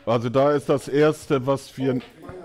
Also da ist das Erste, was wir...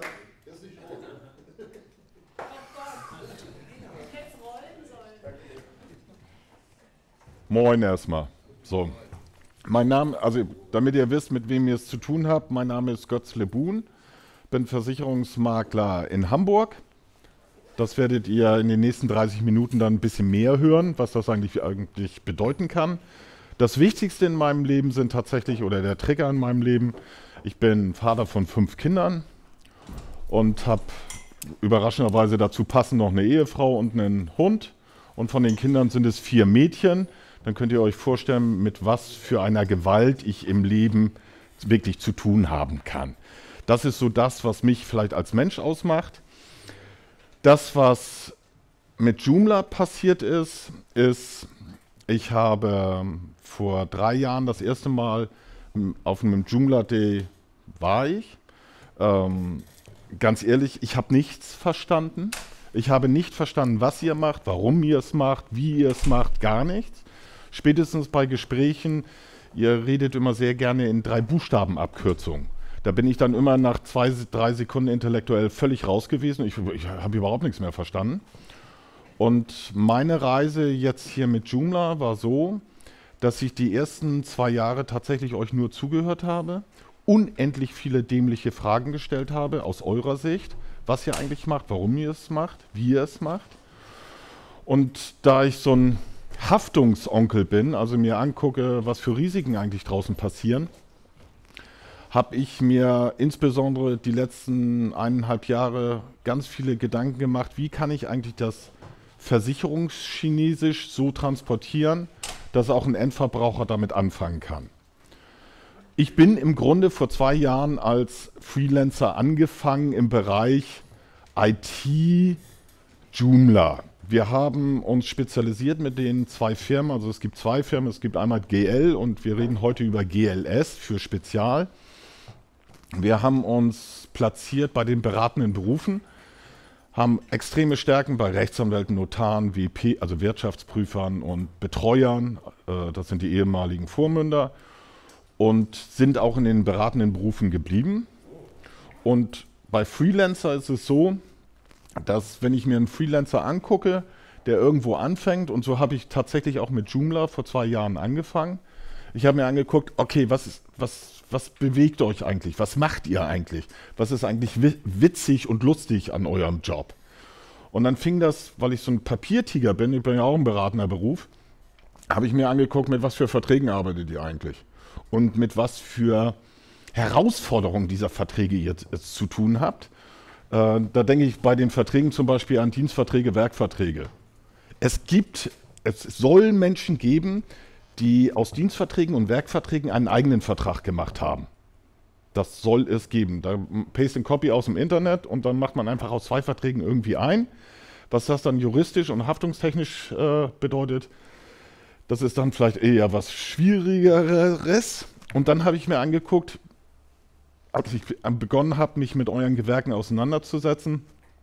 Moin erstmal. So. Mein Name, also damit ihr wisst, mit wem ihr es zu tun habt, mein Name ist Götz Lebun, bin Versicherungsmakler in Hamburg. Das werdet ihr in den nächsten 30 Minuten dann ein bisschen mehr hören, was das eigentlich bedeuten kann. Das Wichtigste in meinem Leben sind tatsächlich, oder der Trigger in meinem Leben, ich bin Vater von 5 Kindern und habe überraschenderweise dazu passend noch eine Ehefrau und einen Hund. Und von den Kindern sind es 4 Mädchen. Dann könnt ihr euch vorstellen, mit was für einer Gewalt ich im Leben wirklich zu tun haben kann. Das ist so das, was mich vielleicht als Mensch ausmacht. Das, was mit Joomla passiert ist, ich habe vor 3 Jahren das erste Mal auf einem Joomla Day war ich. Ganz ehrlich, ich habe nichts verstanden. Ich habe nicht verstanden, was ihr macht, warum ihr es macht, wie ihr es macht, gar nichts. Spätestens bei Gesprächen, ihr redet immer sehr gerne in 3-Buchstaben-Abkürzungen. Da bin ich dann immer nach 2, 3 Sekunden intellektuell völlig raus gewesen. Ich habe überhaupt nichts mehr verstanden. Und meine Reise jetzt hier mit Joomla war so, dass ich die ersten 2 Jahre tatsächlich euch nur zugehört habe, unendlich viele dämliche Fragen gestellt habe aus eurer Sicht, was ihr eigentlich macht, warum ihr es macht, wie ihr es macht. Und da ich so ein Haftungsonkel bin, also mir angucke, was für Risiken eigentlich draußen passieren, habe ich mir insbesondere die letzten 1,5 Jahre ganz viele Gedanken gemacht, wie kann ich eigentlich das Versicherungschinesisch so transportieren, dass auch ein Endverbraucher damit anfangen kann. Ich bin im Grunde vor 2 Jahren als Freelancer angefangen im Bereich IT Joomla. Wir haben uns spezialisiert mit den 2 Firmen, also es gibt 2 Firmen, es gibt einmal GL und wir reden heute über GLS für Spezial. Wir haben uns platziert bei den beratenden Berufen, haben extreme Stärken bei Rechtsanwälten, Notaren, WP, also Wirtschaftsprüfern und Betreuern, das sind die ehemaligen Vormünder, und sind auch in den beratenden Berufen geblieben. Und bei Freelancer ist es so, dass wenn ich mir einen Freelancer angucke, der irgendwo anfängt, und so habe ich tatsächlich auch mit Joomla vor 2 Jahren angefangen. Ich habe mir angeguckt, okay, was bewegt euch eigentlich? Was macht ihr eigentlich? Was ist eigentlich witzig und lustig an eurem Job? Und dann fing das, weil ich so ein Papiertiger bin, ich bin ja auch ein beratender Beruf, habe ich mir angeguckt, mit was für Verträgen arbeitet ihr eigentlich? Und mit was für Herausforderungen dieser Verträge ihr zu tun habt. Da denke ich bei den Verträgen zum Beispiel an Dienstverträge, Werkverträge. Es soll Menschen geben, die aus Dienstverträgen und Werkverträgen einen eigenen Vertrag gemacht haben. Das soll es geben. Da paste and copy aus dem Internet und dann macht man einfach aus 2 Verträgen irgendwie ein. Was das dann juristisch und haftungstechnisch bedeutet, das ist dann vielleicht eher was Schwierigeres. Und dann habe ich mir angeguckt, als ich begonnen habe, mich mit euren Gewerken auseinanderzusetzen,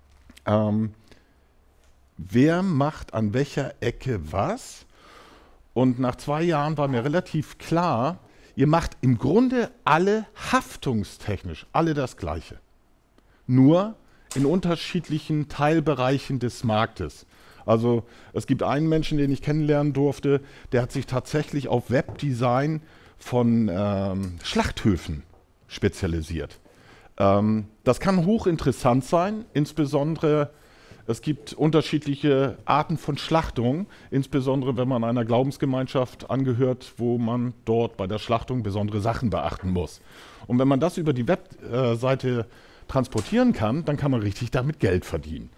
wer macht an welcher Ecke was? Und nach 2 Jahren war mir relativ klar, ihr macht im Grunde alle haftungstechnisch, alle das Gleiche. Nur in unterschiedlichen Teilbereichen des Marktes. Also es gibt einen Menschen, den ich kennenlernen durfte, der hat sich tatsächlich auf Webdesign von Schlachthöfen spezialisiert. Das kann hochinteressant sein, insbesondere es gibt unterschiedliche Arten von Schlachtung, insbesondere wenn man einer Glaubensgemeinschaft angehört, wo man dort bei der Schlachtung besondere Sachen beachten muss. Und wenn man das über die Webseite transportieren kann, dann kann man richtig damit Geld verdienen.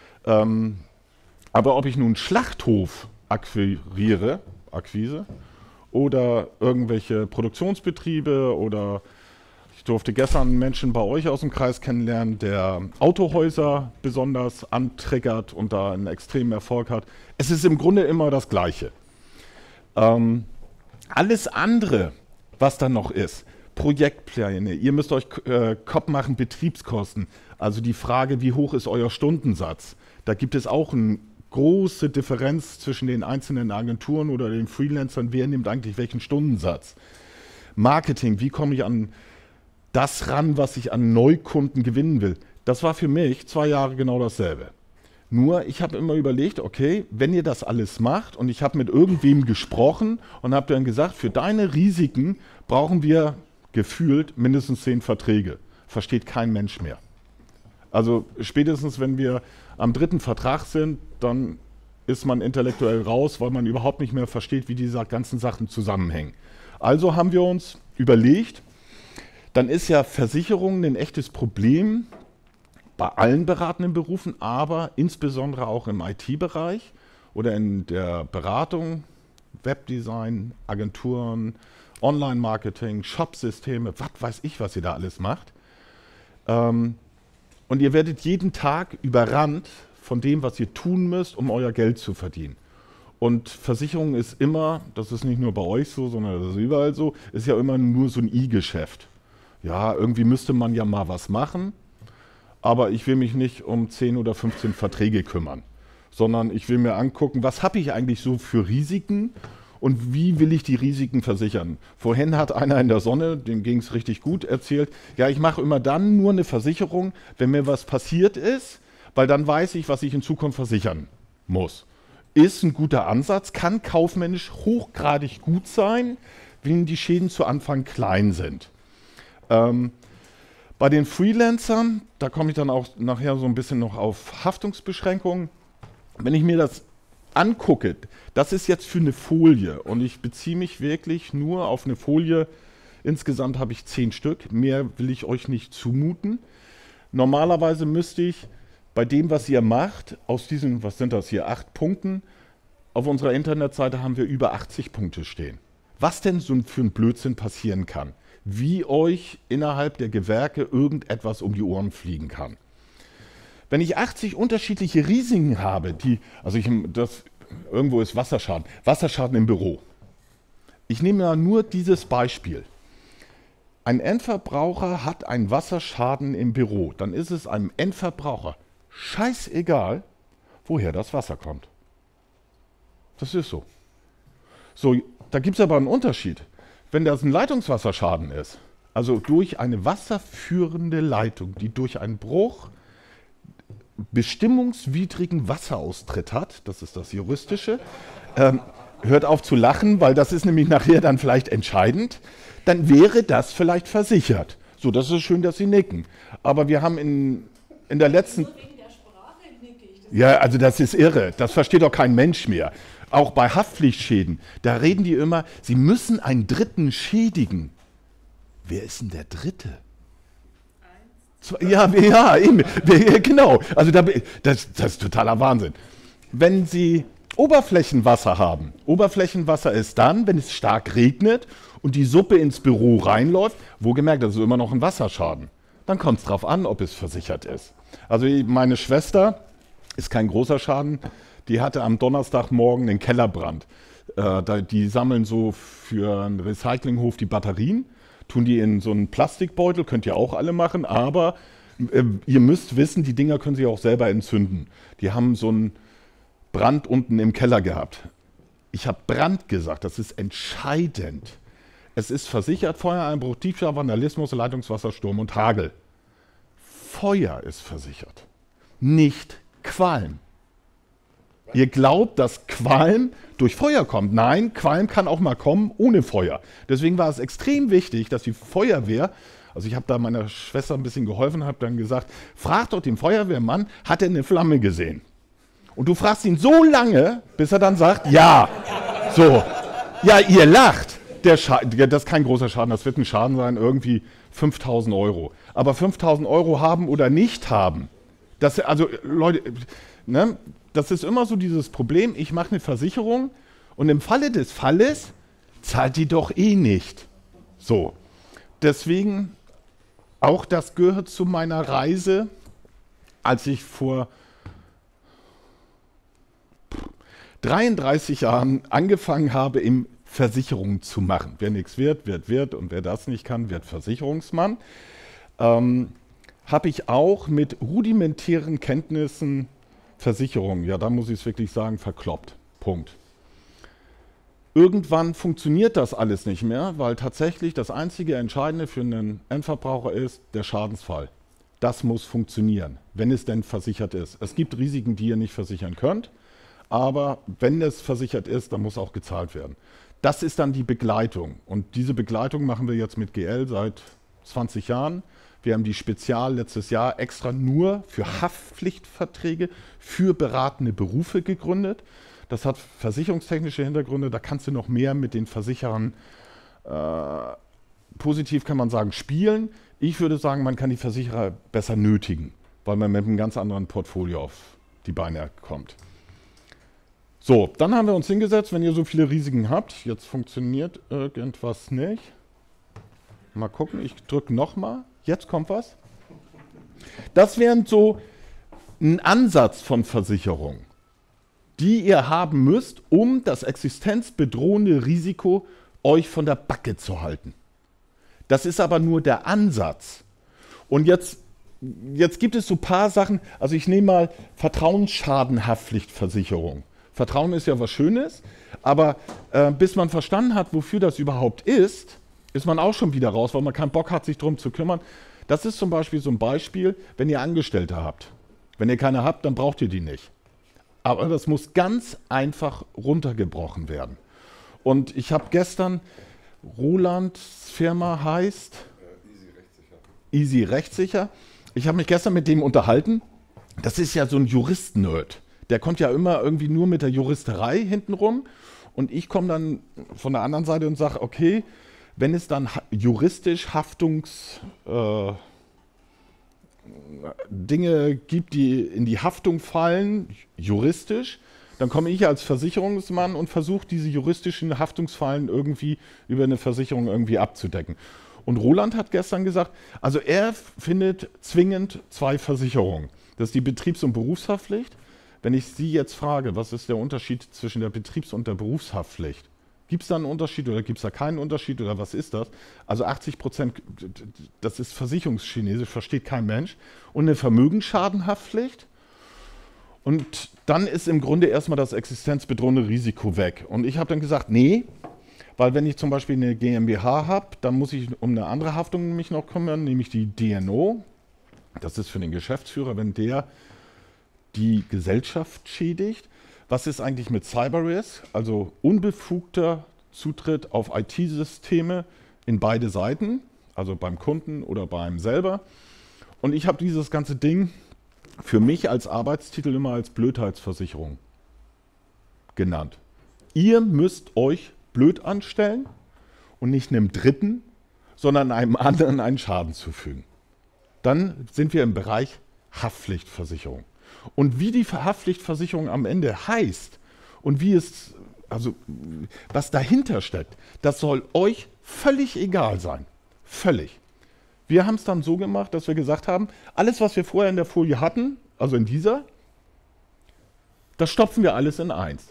Aber ob ich nun Schlachthof Akquise oder irgendwelche Produktionsbetriebe oder ich durfte gestern einen Menschen bei euch aus dem Kreis kennenlernen, der Autohäuser besonders antriggert und da einen extremen Erfolg hat. Es ist im Grunde immer das Gleiche. Alles andere, was dann noch ist, Projektpläne, ihr müsst euch Kopf machen, Betriebskosten, also die Frage, wie hoch ist euer Stundensatz. Da gibt es auch eine große Differenz zwischen den einzelnen Agenturen oder den Freelancern, wer nimmt eigentlich welchen Stundensatz. Marketing, wie komme ich an das ran, was ich an Neukunden gewinnen will. Das war für mich 2 Jahre genau dasselbe. Nur, ich habe immer überlegt, okay, wenn ihr das alles macht und ich habe mit irgendwem gesprochen und habe dann gesagt, für deine Risiken brauchen wir gefühlt mindestens 10 Verträge. Versteht kein Mensch mehr. Also spätestens, wenn wir am 3. Vertrag sind, dann ist man intellektuell raus, weil man überhaupt nicht mehr versteht, wie diese ganzen Sachen zusammenhängen. Also haben wir uns überlegt, dann ist ja Versicherung ein echtes Problem bei allen beratenden Berufen, aber insbesondere auch im IT-Bereich oder in der Beratung, Webdesign, Agenturen, Online-Marketing, Shopsysteme, was weiß ich, was ihr da alles macht. Und ihr werdet jeden Tag überrannt von dem, was ihr tun müsst, um euer Geld zu verdienen. Und Versicherung ist immer, das ist nicht nur bei euch so, sondern das ist überall so, ist ja immer nur so ein I-Geschäft. Ja, irgendwie müsste man ja mal was machen, aber ich will mich nicht um 10 oder 15 Verträge kümmern, sondern ich will mir angucken, was habe ich eigentlich so für Risiken und wie will ich die Risiken versichern. Vorhin hat einer in der Sonne, dem ging es richtig gut, erzählt, ja, ich mache immer dann nur eine Versicherung, wenn mir was passiert ist, weil dann weiß ich, was ich in Zukunft versichern muss. Ist ein guter Ansatz, kann kaufmännisch hochgradig gut sein, wenn die Schäden zu Anfang klein sind. Bei den Freelancern, da komme ich dann auch nachher so ein bisschen noch auf Haftungsbeschränkungen. Wenn ich mir das angucke, das ist jetzt für eine Folie und ich beziehe mich wirklich nur auf eine Folie. Insgesamt habe ich 10 Stück, mehr will ich euch nicht zumuten. Normalerweise müsste ich bei dem, was ihr macht, aus diesen, was sind das hier, 8 Punkten, auf unserer Internetseite haben wir über 80 Punkte stehen. Was denn so für ein Blödsinn passieren kann, wie euch innerhalb der Gewerke irgendetwas um die Ohren fliegen kann. Wenn ich 80 unterschiedliche Risiken habe, irgendwo ist Wasserschaden, Wasserschaden im Büro. Ich nehme ja nur dieses Beispiel. Ein Endverbraucher hat einen Wasserschaden im Büro, dann ist es einem Endverbraucher scheißegal, woher das Wasser kommt. Das ist so. So, da gibt es aber einen Unterschied. Wenn das ein Leitungswasserschaden ist, also durch eine wasserführende Leitung, die durch einen Bruch bestimmungswidrigen Wasseraustritt hat, das ist das Juristische, hört auf zu lachen, weil das ist nämlich nachher dann vielleicht entscheidend, dann wäre das vielleicht versichert. So, das ist schön, dass Sie nicken. Aber wir haben in der letzten... Ja, also das ist irre, das versteht doch kein Mensch mehr. Auch bei Haftpflichtschäden, da reden die immer, sie müssen einen Dritten schädigen. Wer ist denn der Dritte? Ja, eben, genau. Also das ist totaler Wahnsinn. Wenn Sie Oberflächenwasser haben, Oberflächenwasser ist dann, wenn es stark regnet und die Suppe ins Büro reinläuft, wohlgemerkt, das ist immer noch ein Wasserschaden. Dann kommt es darauf an, ob es versichert ist. Also meine Schwester, ist kein großer Schaden, die hatte am Donnerstagmorgen einen Kellerbrand. Die sammeln so für einen Recyclinghof die Batterien, tun die in so einen Plastikbeutel, könnt ihr auch alle machen, aber ihr müsst wissen, die Dinger können sich auch selber entzünden. Die haben so einen Brand unten im Keller gehabt. Ich habe Brand gesagt, das ist entscheidend. Es ist versichert, Feuereinbruch, Diebstahl, Vandalismus, Leitungswasser, Sturm und Hagel. Feuer ist versichert, nicht Qualm. Ihr glaubt, dass Qualm durch Feuer kommt. Nein, Qualm kann auch mal kommen ohne Feuer. Deswegen war es extrem wichtig, dass die Feuerwehr, also ich habe da meiner Schwester ein bisschen geholfen, habe dann gesagt, frag doch den Feuerwehrmann, hat er eine Flamme gesehen? Und du fragst ihn so lange, bis er dann sagt, ja. So, ja, ihr lacht. Das ist kein großer Schaden, das wird ein Schaden sein, irgendwie 5.000 Euro. Aber 5.000 Euro haben oder nicht haben, also Leute, ne, das ist immer so dieses Problem, ich mache eine Versicherung und im Falle des Falles zahlt die doch eh nicht. So, deswegen, auch das gehört zu meiner Reise, als ich vor 33 Jahren angefangen habe, im Versicherungen zu machen. Wer nichts wird und wer das nicht kann, wird Versicherungsmann. Habe ich auch mit rudimentären Kenntnissen Versicherungen, ja, da muss ich es wirklich sagen, verkloppt. Punkt. Irgendwann funktioniert das alles nicht mehr, weil tatsächlich das einzige Entscheidende für einen Endverbraucher ist der Schadensfall. Das muss funktionieren, wenn es denn versichert ist. Es gibt Risiken, die ihr nicht versichern könnt, aber wenn es versichert ist, dann muss auch gezahlt werden. Das ist dann die Begleitung und diese Begleitung machen wir jetzt mit GL seit 20 Jahren. Wir haben die Spezial letztes Jahr extra nur für Haftpflichtverträge für beratende Berufe gegründet. Das hat versicherungstechnische Hintergründe, da kannst du noch mehr mit den Versicherern, positiv kann man sagen, spielen. Ich würde sagen, man kann die Versicherer besser nötigen, weil man mit einem ganz anderen Portfolio auf die Beine kommt. So, dann haben wir uns hingesetzt, wenn ihr so viele Risiken habt, jetzt funktioniert irgendwas nicht. Mal gucken, ich drücke nochmal, jetzt kommt was. Das wäre so ein Ansatz von Versicherung, die ihr haben müsst, um das existenzbedrohende Risiko euch von der Backe zu halten. Das ist aber nur der Ansatz. Und jetzt gibt es so ein paar Sachen, also ich nehme mal Vertrauensschadenhaftpflichtversicherung. Vertrauen ist ja was Schönes, aber bis man verstanden hat, wofür das überhaupt ist man auch schon wieder raus, weil man keinen Bock hat, sich darum zu kümmern. Das ist zum Beispiel so ein Beispiel, wenn ihr Angestellte habt. Wenn ihr keine habt, dann braucht ihr die nicht. Aber das muss ganz einfach runtergebrochen werden. Und ich habe gestern, Rolands Firma heißt Easy Rechtssicher. Ich habe mich gestern mit dem unterhalten. Das ist ja so ein Jurist-Nerd. Der kommt ja immer irgendwie nur mit der Juristerei hintenrum. Und ich komme dann von der anderen Seite und sage, okay, wenn es dann juristisch Dinge gibt, die in die Haftung fallen, juristisch, dann komme ich als Versicherungsmann und versuche diese juristischen Haftungsfallen irgendwie über eine Versicherung irgendwie abzudecken. Und Roland hat gestern gesagt, also er findet zwingend 2 Versicherungen. Das ist die Betriebs- und Berufshaftpflicht. Wenn ich Sie jetzt frage, was ist der Unterschied zwischen der Betriebs- und der Berufshaftpflicht? Gibt es da einen Unterschied oder gibt es da keinen Unterschied oder was ist das? Also 80%, das ist Versicherungschinesisch, versteht kein Mensch. Und eine Vermögensschadenhaftpflicht. Und dann ist im Grunde erstmal das existenzbedrohende Risiko weg. Und ich habe dann gesagt, nee, weil wenn ich zum Beispiel eine GmbH habe, dann muss ich um eine andere Haftung mich noch kümmern, nämlich die DNO. Das ist für den Geschäftsführer, wenn der die Gesellschaft schädigt. Was ist eigentlich mit Cyber-Risk, also unbefugter Zutritt auf IT-Systeme in beide Seiten, also beim Kunden oder beim selber. Und ich habe dieses ganze Ding für mich als Arbeitstitel immer als Blödheitsversicherung genannt. Ihr müsst euch blöd anstellen und nicht einem Dritten, sondern einem anderen einen Schaden zufügen. Dann sind wir im Bereich Haftpflichtversicherung. Und wie die Haftpflichtversicherung am Ende heißt und wie es, also was dahinter steckt, das soll euch völlig egal sein. Völlig. Wir haben es dann so gemacht, dass wir gesagt haben, alles, was wir vorher in der Folie hatten, also in dieser, das stopfen wir alles in eins.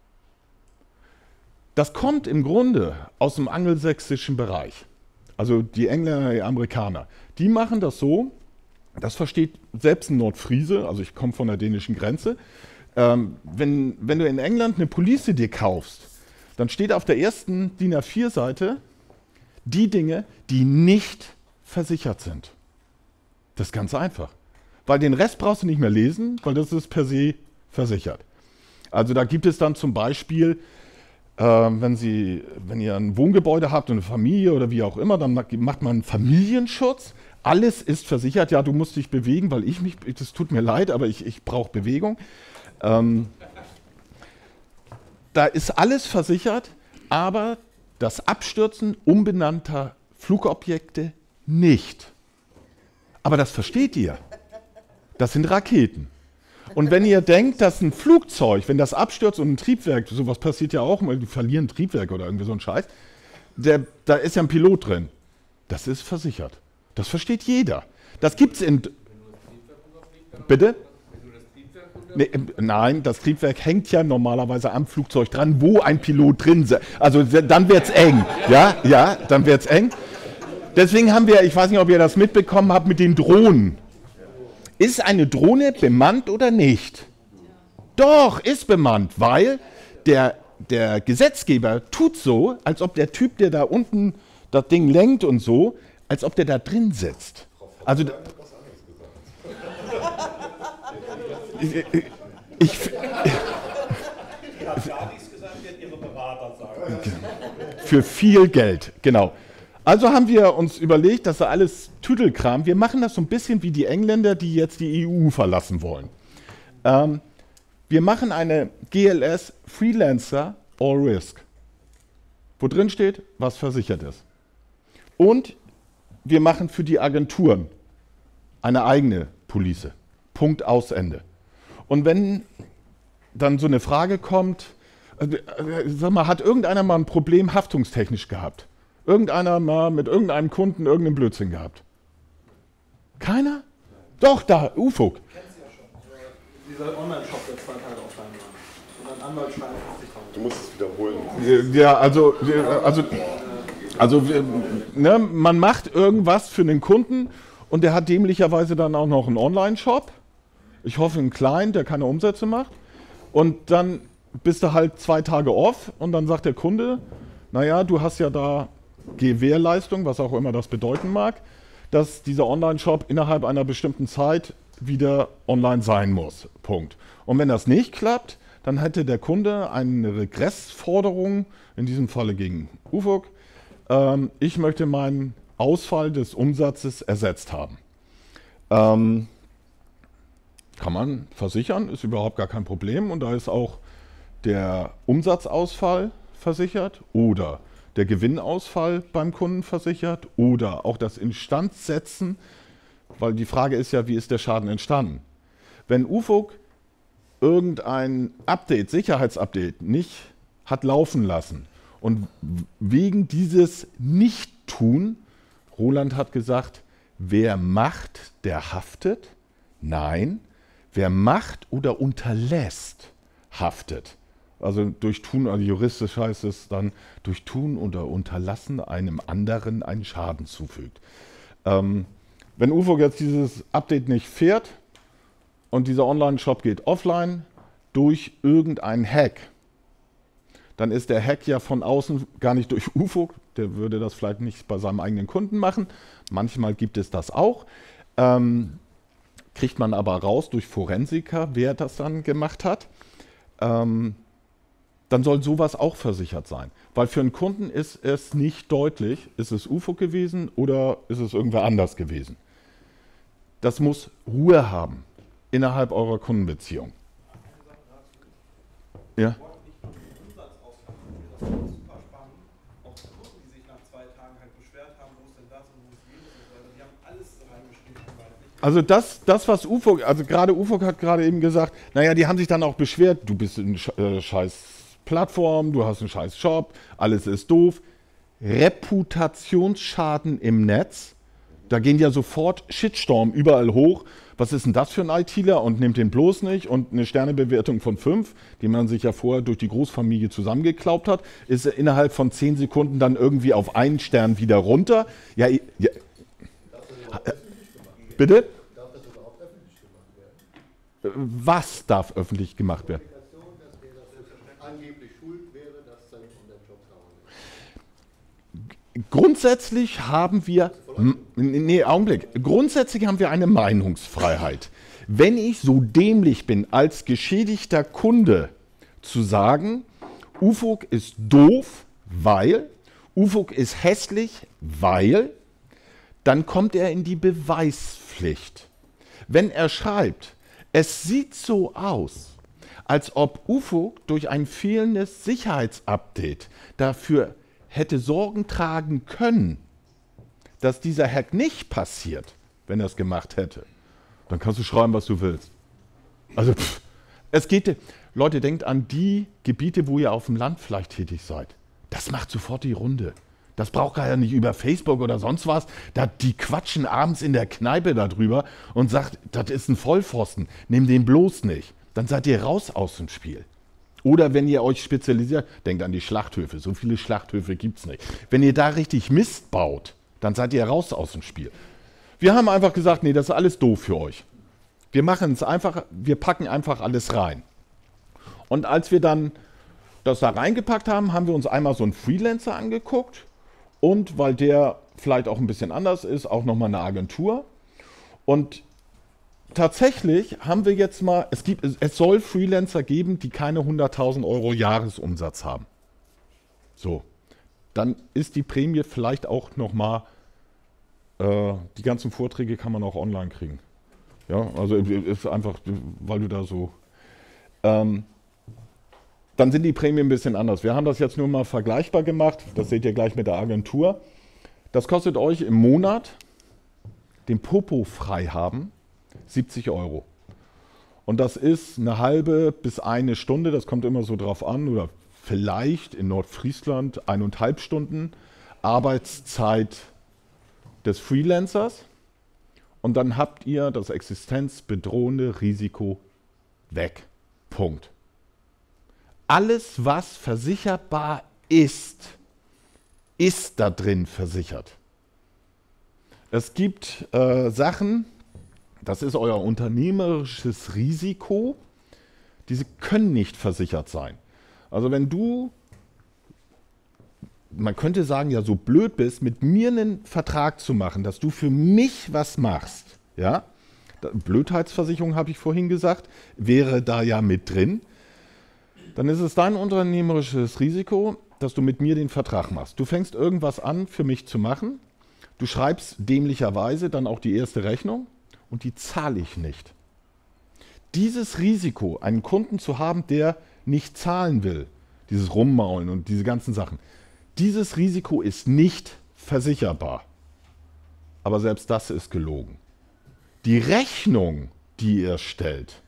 Das kommt im Grunde aus dem angelsächsischen Bereich. Also die Engländer, die Amerikaner, die machen das so, das versteht selbst ein Nordfriese, also ich komme von der dänischen Grenze. Wenn du in England eine Police dir kaufst, dann steht auf der ersten DIN A4-Seite die Dinge, die nicht versichert sind. Das ist ganz einfach. Weil den Rest brauchst du nicht mehr lesen, weil das ist per se versichert. Also da gibt es dann zum Beispiel, wenn ihr ein Wohngebäude habt und eine Familie oder wie auch immer, dann macht man einen Familienschutz. Alles ist versichert. Ja, du musst dich bewegen, weil das tut mir leid, aber ich brauche Bewegung. Da ist alles versichert, aber das Abstürzen unbenannter Flugobjekte nicht. Aber das versteht ihr. Das sind Raketen. Und wenn ihr denkt, dass ein Flugzeug, wenn das abstürzt und ein Triebwerk, sowas passiert ja auch, die verlieren ein Triebwerk oder irgendwie so ein Scheiß, da ist ja ein Pilot drin. Das ist versichert. Das versteht jeder. Das gibt's in... Bitte? Nee, nein, das Triebwerk hängt ja normalerweise am Flugzeug dran, wo ein Pilot drin ist. Also dann wird's eng. Ja, dann wird's eng. Deswegen haben wir, ich weiß nicht, ob ihr das mitbekommen habt, mit den Drohnen. Ist eine Drohne bemannt oder nicht? Doch, ist bemannt, weil der der Gesetzgeber tut so, als ob der Typ, der da unten das Ding lenkt und so, als ob der da drin sitzt. Also für viel Geld, genau. Also haben wir uns überlegt, dass wir alles Tüdelkram, wir machen das so ein bisschen wie die Engländer, die jetzt die EU verlassen wollen. Wir machen eine GLS Freelancer All Risk, wo drin steht, was versichert ist. Und wir machen für die Agenturen eine eigene Police. Punkt, aus, Ende. Und wenn dann so eine Frage kommt, sag mal, hat irgendeiner mal ein Problem haftungstechnisch gehabt? Irgendeiner mal mit irgendeinem Kunden irgendeinen Blödsinn gehabt? Keiner? Doch, da, Ufuk. Kennst du ja schon. Dieser Online-Shop, der 2 Tage offline war. Und ein Anwalt schreibt 50.000. Du musst es wiederholen. Ja, also ne, man macht irgendwas für einen Kunden und der hat dämlicherweise dann auch noch einen Online-Shop. Ich hoffe einen kleinen, der keine Umsätze macht. Und dann bist du halt 2 Tage off und dann sagt der Kunde, naja, du hast ja da Gewährleistung, was auch immer das bedeuten mag, dass dieser Online-Shop innerhalb einer bestimmten Zeit wieder online sein muss. Punkt. Und wenn das nicht klappt, dann hätte der Kunde eine Regressforderung, in diesem Falle gegen Ufuk. Ich möchte meinen Ausfall des Umsatzes ersetzt haben. Kann man versichern, ist überhaupt gar kein Problem. Und da ist auch der Umsatzausfall versichert oder der Gewinnausfall beim Kunden versichert oder auch das Instandsetzen, weil die Frage ist ja, wie ist der Schaden entstanden? Wenn Ufuk irgendein Update, Sicherheitsupdate nicht hat laufen lassen und wegen dieses Nicht-Tun, Roland hat gesagt, wer macht, der haftet? Nein, wer macht oder unterlässt, haftet. Also durch Tun, also juristisch heißt es dann, durch Tun oder Unterlassen einem anderen einen Schaden zufügt. Wenn Ufuk jetzt dieses Update nicht fährt und dieser Online-Shop geht offline durch irgendeinen Hack, dann ist der Hack ja von außen gar nicht durch Ufuk, der würde das vielleicht nicht bei seinem eigenen Kunden machen, manchmal gibt es das auch, kriegt man aber raus durch Forensiker, wer das dann gemacht hat. Dann soll sowas auch versichert sein. Weil für einen Kunden ist es nicht deutlich, ist es Ufuk gewesen oder ist es irgendwer anders gewesen. Das muss Ruhe haben innerhalb eurer Kundenbeziehung. Ja? Also das, was Ufuk, also gerade Ufuk hat gerade eben gesagt, naja, die haben sich dann auch beschwert, du bist ein scheiß Plattform, du hast einen scheiß Shop, alles ist doof. Reputationsschaden im Netz, da gehen ja sofort Shitstorm überall hoch. Was ist denn das für ein ITler und nimmt den bloß nicht? Und eine Sternebewertung von 5, die man sich ja vorher durch die Großfamilie zusammengeklaubt hat, ist innerhalb von 10 Sekunden dann irgendwie auf 1 Stern wieder runter. Ja, bitte? Darf das überhaupt öffentlich gemacht werden? Was darf öffentlich gemacht werden? Dass der das angeblich schuld wäre, dass sein Job dauert. Grundsätzlich haben wir, nee, Augenblick, grundsätzlich haben wir eine Meinungsfreiheit. Wenn ich so dämlich bin, als geschädigter Kunde zu sagen, Ufuk ist doof, weil, Ufuk ist hässlich, weil, dann kommt er in die Beweispflicht. Wenn er schreibt, es sieht so aus, als ob Ufuk durch ein fehlendes Sicherheitsupdate dafür hätte Sorgen tragen können, dass dieser Hack nicht passiert, wenn er es gemacht hätte, dann kannst du schreiben, was du willst. Also, es geht, Leute, denkt an die Gebiete, wo ihr auf dem Land vielleicht tätig seid. Das macht sofort die Runde. Das braucht gar ja nicht über Facebook oder sonst was. Die quatschen abends in der Kneipe darüber und sagt, das ist ein Vollpfosten, nimm den bloß nicht. Dann seid ihr raus aus dem Spiel. Oder wenn ihr euch spezialisiert, denkt an die Schlachthöfe, so viele Schlachthöfe gibt es nicht. Wenn ihr da richtig Mist baut, dann seid ihr raus aus dem Spiel. Wir haben einfach gesagt, nee, das ist alles doof für euch. Wir machen es einfach, wir packen einfach alles rein. Und als wir dann das da reingepackt haben, haben wir uns einmal so einen Freelancer angeguckt und weil der vielleicht auch ein bisschen anders ist, auch nochmal eine Agentur. Und tatsächlich haben wir jetzt mal, es soll Freelancer geben, die keine 100.000 Euro Jahresumsatz haben. So, dann ist die Prämie vielleicht auch nochmal, die ganzen Vorträge kann man auch online kriegen. Ja, also ist einfach, weil du da so, dann sind die Prämien ein bisschen anders. Wir haben das jetzt nur mal vergleichbar gemacht, das seht ihr gleich mit der Agentur. Das kostet euch im Monat, den Popo frei haben, 70 Euro. Und das ist eine halbe bis eine Stunde, das kommt immer so drauf an, oder vielleicht in Nordfriesland 1,5 Stunden Arbeitszeit des Freelancers. Und dann habt ihr das existenzbedrohende Risiko weg. Punkt. Alles, was versicherbar ist, ist da drin versichert. Es gibt Sachen, das ist euer unternehmerisches Risiko, diese können nicht versichert sein. Also wenn du, man könnte sagen, ja so blöd bist, mit mir einen Vertrag zu machen, dass du für mich was machst, ja, Blödheitsversicherung habe ich vorhin gesagt, wäre da ja mit drin, dann ist es dein unternehmerisches Risiko, dass du mit mir den Vertrag machst. Du fängst irgendwas an, für mich zu machen, du schreibst dämlicherweise dann auch die erste Rechnung und die zahle ich nicht. Dieses Risiko, einen Kunden zu haben, der nicht zahlen will, dieses Rummaulen und diese ganzen Sachen, dieses Risiko ist nicht versicherbar. Aber selbst das ist gelogen. Die Rechnung, die ihr stellt,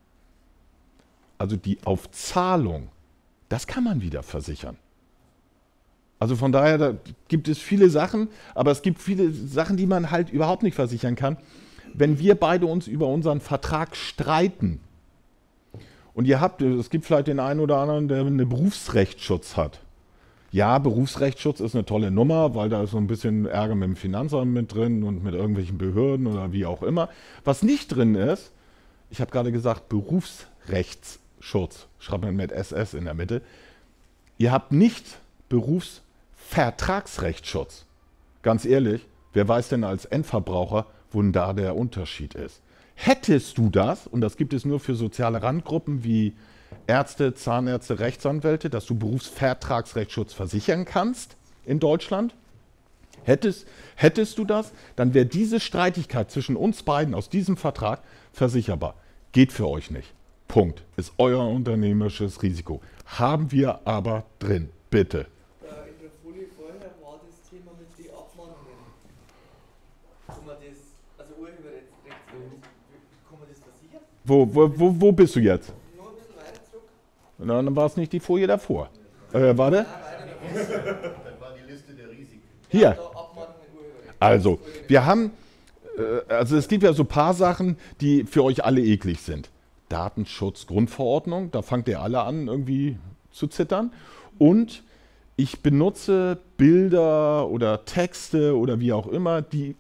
also die auf Zahlung, das kann man wieder versichern. Also von daher, da gibt es viele Sachen, aber es gibt viele Sachen, die man halt überhaupt nicht versichern kann. Wenn wir beide uns über unseren Vertrag streiten und es gibt vielleicht den einen oder anderen, der einen Berufsrechtsschutz hat. Ja, Berufsrechtsschutz ist eine tolle Nummer, weil da ist so ein bisschen Ärger mit dem Finanzamt mit drin und mit irgendwelchen Behörden oder wie auch immer. Was nicht drin ist, ich habe gerade gesagt Berufsrechtsschutz, schreibt man mit SS in der Mitte. Ihr habt nicht Berufsvertragsrechtsschutz. Ganz ehrlich, wer weiß denn als Endverbraucher, wo denn da der Unterschied ist? Hättest du das, und das gibt es nur für soziale Randgruppen wie Ärzte, Zahnärzte, Rechtsanwälte, dass du Berufsvertragsrechtsschutz versichern kannst in Deutschland, hättest du das, dann wäre diese Streitigkeit zwischen uns beiden aus diesem Vertrag versicherbar. Geht für euch nicht. Punkt. Ist euer unternehmerisches Risiko. Haben wir aber drin. Bitte. In der Folie vorher war das Thema mit den Abmahnungen. Kann man das, also Urheberrecht, kann man das versichern? Wo bist du jetzt? Nur ein bisschen weiter zurück. Na, dann war es nicht die Folie davor. Warte. Dann war die Liste der Risiken. Hier. Da Abmahnungen Urheberrecht. Also, wir haben, also es gibt ja so ein paar Sachen, die für euch alle eklig sind. Datenschutzgrundverordnung, da fangt ihr alle an irgendwie zu zittern. Und ich benutze Bilder oder Texte oder wie auch immer, die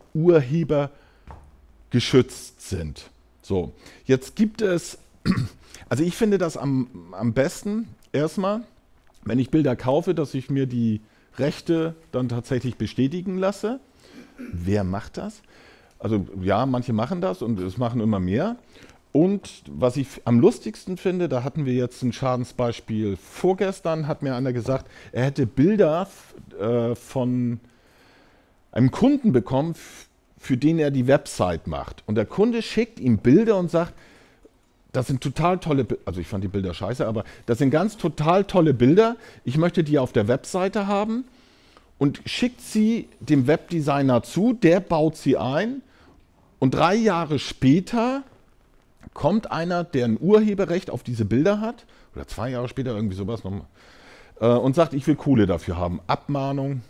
urhebergeschützt sind. So, jetzt gibt es, also ich finde das am besten erstmal, wenn ich Bilder kaufe, dass ich mir die Rechte dann tatsächlich bestätigen lasse. Wer macht das? Also ja, manche machen das und es machen immer mehr. Und was ich am lustigsten finde, da hatten wir jetzt ein Schadensbeispiel vorgestern, hat mir einer gesagt, er hätte Bilder von einem Kunden bekommen, für den er die Website macht. Und der Kunde schickt ihm Bilder und sagt, das sind total tolle Bilder, also ich fand die Bilder scheiße, aber das sind ganz total tolle Bilder, ich möchte die auf der Webseite haben und schickt sie dem Webdesigner zu, der baut sie ein und 3 Jahre später kommt einer, der ein Urheberrecht auf diese Bilder hat, oder 2 Jahre später, irgendwie sowas nochmal, und sagt, ich will Kohle dafür haben. Abmahnung,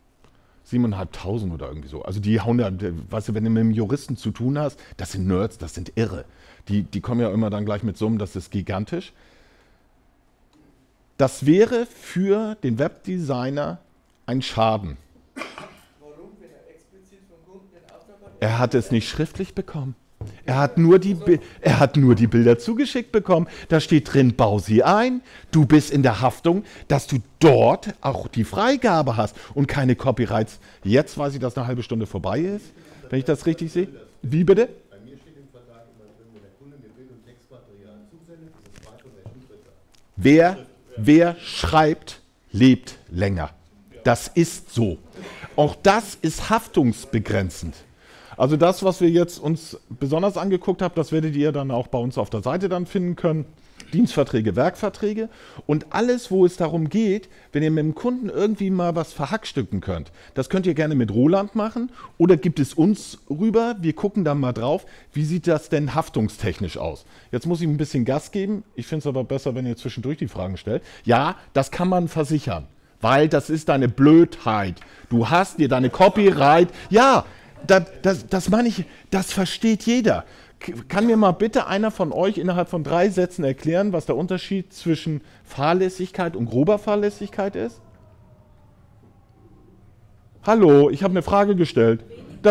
7.500 oder irgendwie so. Also die hauen da, weißt du, wenn du mit einem Juristen zu tun hast, das sind Nerds, das sind Irre. Die kommen ja immer dann gleich mit Summen, das ist gigantisch. Das wäre für den Webdesigner ein Schaden. Warum, wenn er explizit vom Kunden den Auftrag hat? Er hat es nicht schriftlich bekommen. Er hat nur die Bilder zugeschickt bekommen. Da steht drin, bau sie ein. Du bist in der Haftung, dass du dort auch die Freigabe hast und keine Copyrights. Jetzt weiß ich, dass eine halbe Stunde vorbei ist, wenn ich das richtig sehe. Wie bitte? Bei mir steht im Vertrag immer drin, wenn der Kunde mir Bild- und Textmaterial zusendet, ist es frei von der Schriftvertrag. Wer schreibt, lebt länger. Das ist so. Auch das ist haftungsbegrenzend. Also das, was wir jetzt uns besonders angeguckt haben, das werdet ihr dann auch bei uns auf der Seite dann finden können. Dienstverträge, Werkverträge und alles, wo es darum geht, wenn ihr mit dem Kunden irgendwie mal was verhackstücken könnt. Das könnt ihr gerne mit Roland machen oder gibt es uns rüber. Wir gucken dann mal drauf, wie sieht das denn haftungstechnisch aus. Jetzt muss ich ein bisschen Gas geben. Ich finde es aber besser, wenn ihr zwischendurch die Fragen stellt. Ja, das kann man versichern, weil das ist deine Blödheit. Du hast dir deine Copyright. Ja, das meine ich, das versteht jeder. Kann mir mal bitte einer von euch innerhalb von 3 Sätzen erklären, was der Unterschied zwischen Fahrlässigkeit und grober Fahrlässigkeit ist? Hallo, ich habe eine Frage gestellt.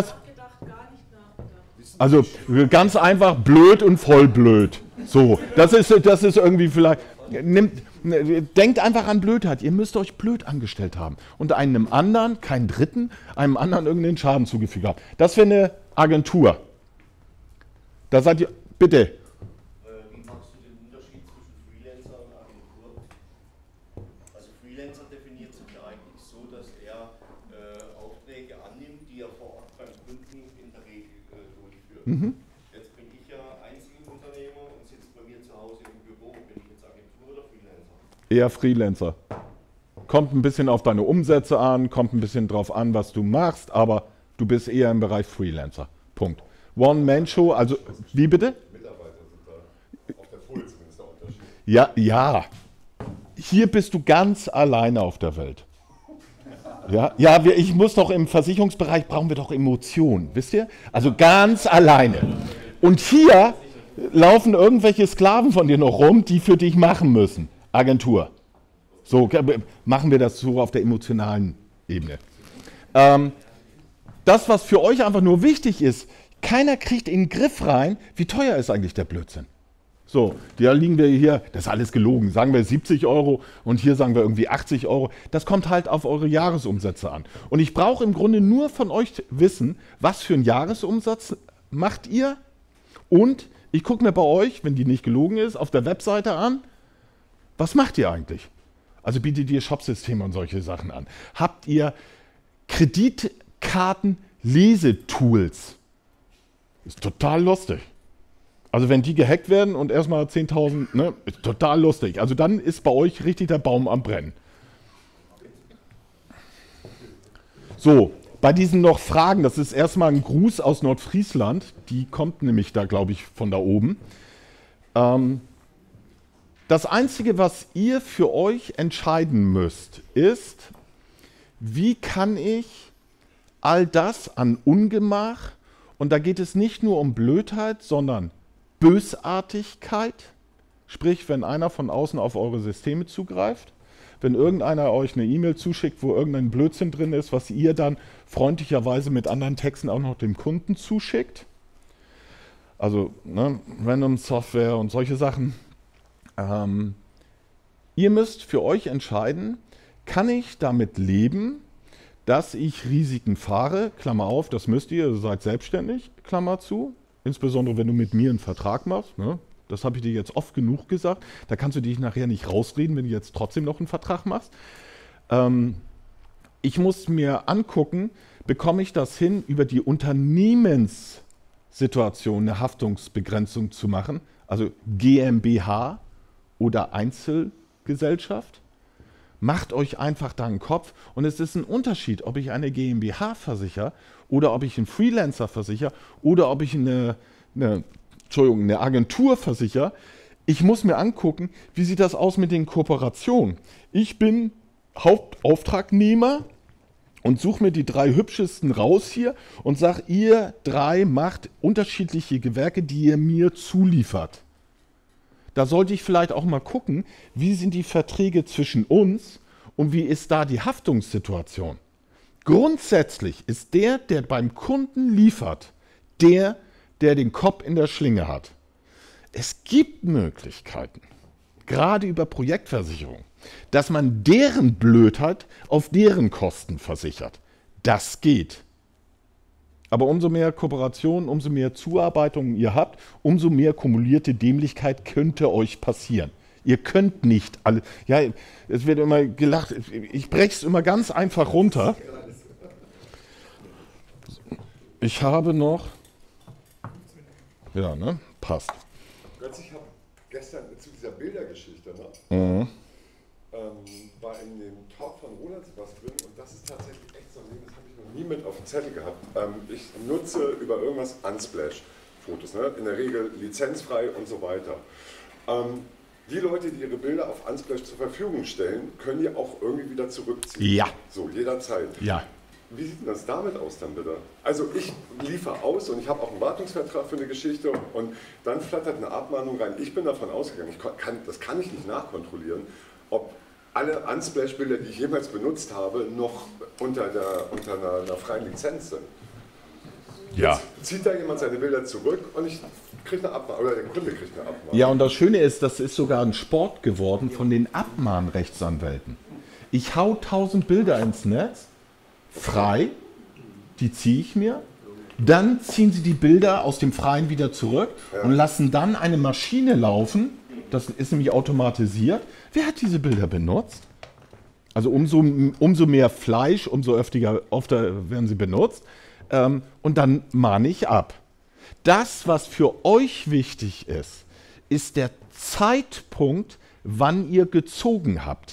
Also ganz einfach blöd und voll blöd. So, das ist irgendwie vielleicht. Denkt einfach an Blödheit. Ihr müsst euch blöd angestellt haben und einem anderen, keinen Dritten, einem anderen irgendeinen Schaden zugefügt haben. Das wäre eine Agentur. Da seid ihr, bitte. Wie machst du den Unterschied zwischen Freelancer und Agentur? Also Freelancer definiert sich ja eigentlich so, dass er Aufträge annimmt, die er vor Ort beim Kunden in der Regel durchführt. Jetzt bin ich ja Einzelunternehmer und sitze bei mir zu Hause im Büro. Bin ich jetzt Agentur oder Freelancer? Eher Freelancer. Kommt ein bisschen auf deine Umsätze an, kommt ein bisschen drauf an, was du machst, aber du bist eher im Bereich Freelancer. Punkt. One-Man-Show, also, wie bitte? Mitarbeiter sind da auf der Folie zumindest der Unterschied. Ja. Hier bist du ganz alleine auf der Welt. Ja, ich muss doch im Versicherungsbereich, brauchen wir doch Emotionen, wisst ihr? Also ganz alleine. Und hier laufen irgendwelche Sklaven von dir noch rum, die für dich machen müssen. Agentur. So, machen wir das so auf der emotionalen Ebene. Das, was für euch einfach nur wichtig ist, keiner kriegt in den Griff rein, wie teuer ist eigentlich der Blödsinn. So, da liegen wir hier, das ist alles gelogen, sagen wir 70 € und hier sagen wir irgendwie 80 €. Das kommt halt auf eure Jahresumsätze an. Und ich brauche im Grunde nur von euch wissen, was für einen Jahresumsatz macht ihr? Und ich gucke mir bei euch, wenn die nicht gelogen ist, auf der Webseite an, was macht ihr eigentlich? Also bietet ihr Shopsysteme und solche Sachen an? Habt ihr Kreditkarten-Lesetools? Ist total lustig. Also wenn die gehackt werden und erstmal 10.000, ne, ist total lustig. Also dann ist bei euch richtig der Baum am Brennen. So, bei diesen noch Fragen, das ist erstmal ein Gruß aus Nordfriesland. Die kommt nämlich da, glaube ich, von da oben. Das Einzige, was ihr für euch entscheiden müsst, ist, wie kann ich all das an Ungemach, und da geht es nicht nur um Blödheit, sondern Bösartigkeit, sprich, wenn einer von außen auf eure Systeme zugreift, wenn irgendeiner euch eine E-Mail zuschickt, wo irgendein Blödsinn drin ist, was ihr dann freundlicherweise mit anderen Texten auch noch dem Kunden zuschickt, also ne, Random Software und solche Sachen. Ihr müsst für euch entscheiden, kann ich damit leben, dass ich Risiken fahre, Klammer auf, das müsst ihr seid selbstständig, Klammer zu, insbesondere wenn du mit mir einen Vertrag machst, ne? Das habe ich dir jetzt oft genug gesagt, da kannst du dich nachher nicht rausreden, wenn du jetzt trotzdem noch einen Vertrag machst. Ich muss mir angucken, bekomme ich das hin, über die Unternehmenssituation eine Haftungsbegrenzung zu machen, also GmbH oder Einzelgesellschaft. Macht euch einfach da einen Kopf und es ist ein Unterschied, ob ich eine GmbH versichere oder ob ich einen Freelancer versichere oder ob ich eine Agentur versichere. Ich muss mir angucken, wie sieht das aus mit den Kooperationen. Ich bin Hauptauftragnehmer und suche mir die 3 hübschesten raus hier und sage, ihr 3 macht unterschiedliche Gewerke, die ihr mir zuliefert. Da sollte ich vielleicht auch mal gucken, wie sind die Verträge zwischen uns und wie ist da die Haftungssituation. Grundsätzlich ist der beim Kunden liefert, der der den Kopf in der Schlinge hat. Es gibt Möglichkeiten, gerade über Projektversicherung, dass man deren Blödheit auf deren Kosten versichert. Das geht. Aber umso mehr Kooperation, umso mehr Zuarbeitungen ihr habt, umso mehr kumulierte Dämlichkeit könnte euch passieren. Ihr könnt nicht alle. Ja, es wird immer gelacht. Ich breche es immer ganz einfach runter. Ich habe noch. Ja, ne? Passt. Götz, ich habe gestern zu dieser Bildergeschichte, ne? War in dem Talk von Roland was drin und das ist tatsächlich echt so ein Ding, das habe ich noch nie mit auf dem Zettel gehabt. Ich nutze über irgendwas Unsplash-Fotos, ne? In der Regel lizenzfrei und so weiter. Die Leute, die ihre Bilder auf Unsplash zur Verfügung stellen, können die auch irgendwie wieder zurückziehen. Ja. So, jederzeit. Ja. Wie sieht denn das damit aus dann bitte? Also ich liefere aus und ich habe auch einen Wartungsvertrag für eine Geschichte und dann flattert eine Abmahnung rein. Ich bin davon ausgegangen, das kann ich nicht nachkontrollieren, ob alle Unsplash-Bilder, die ich jemals benutzt habe, noch unter einer freien Lizenz sind. Ja. Jetzt zieht da jemand seine Bilder zurück und ich kriege eine Abmahnung, oder der Kunde kriegt eine Abmahnung. Ja, und das Schöne ist, das ist sogar ein Sport geworden von den Abmahnrechtsanwälten. Ich hau 1000 Bilder ins Netz, frei, die ziehe ich mir, dann ziehen sie die Bilder aus dem Freien wieder zurück und lassen dann eine Maschine laufen, das ist nämlich automatisiert. Wer hat diese Bilder benutzt? Also umso mehr Fleisch, umso öfter werden sie benutzt. Und dann mahne ich ab. Das, was für euch wichtig ist, ist der Zeitpunkt, wann ihr gezogen habt.